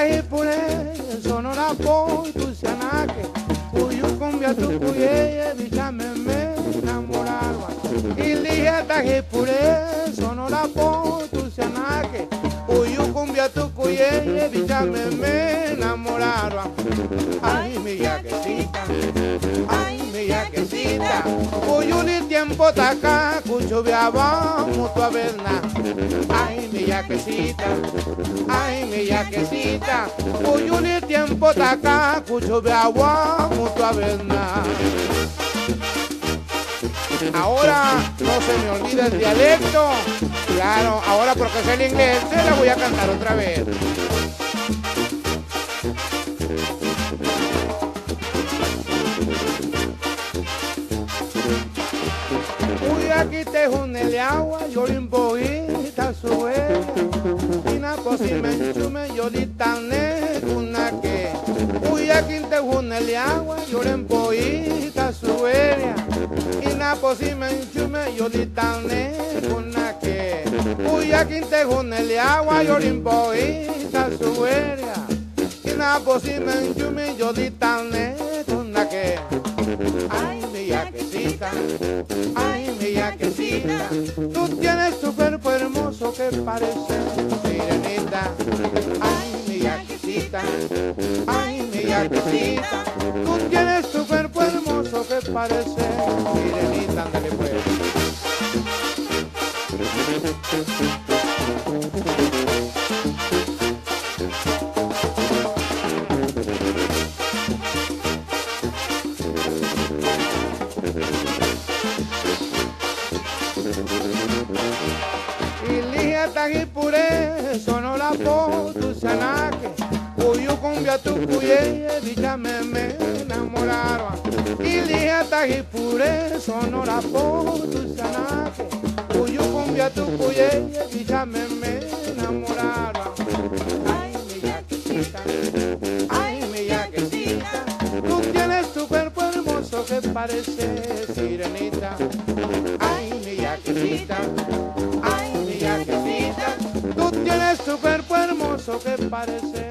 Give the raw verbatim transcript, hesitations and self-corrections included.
Tajipure, Sonora Boy, tu Sianaque, Uyu cumbia tu cuyeye, bichame me enamoraba. Y dije Tajipure, Sonora Boy, tu Sianaque, Uyu cumbia tu cuyeye, bichame me enamoraba. Ay, mi yaquecita, ay, mi yaquecita, Uyu ni tiempo taca, cucho viaba, mutu a verna. Ay, mi yaquecita, ay, mi yaquecita, Uyu ni tiempo taca, cucho viaba, mutu a verna. Ahora no se me olvida el dialecto. Claro, ahora porque es el inglés, se la voy a cantar otra vez. Uy, aquí te june el agua, yo le impojita sube. Y na posi me enchume, yo le tane una que. Uy, aquí te june el agua, yo le impojita sube. Y na posi me enchume, yo le tane una que. Uy, aquí te june el agua, yo le impojita sube. Y na posi me enchume, yo le tane una que. Ay, mi yaquecita, ay, mi yaquecita, tú tienes tu cuerpo hermoso que parece sirenita. Ay, mi yaquecita, ay, mi yaquecita, tú tienes tu cuerpo hermoso que parece sirenita. Ándale pues. Ilija Tajipure, Sonora Boy, tu Sianaque, Uyu cumbia tu cuyeye, bichame me enamoraron. Ilija Tajipure, Sonora Boy, tu Sianaque, Uyu cumbia tu cuyeye, bichame me enamoraron. Ay, mi yaquecita, ay, mi yaquecita, tú tienes tu cuerpo hermoso que parece sirenita. Ay, mi yaquecita, ay, mi yaquecita, tú tienes tu cuerpo hermoso que parece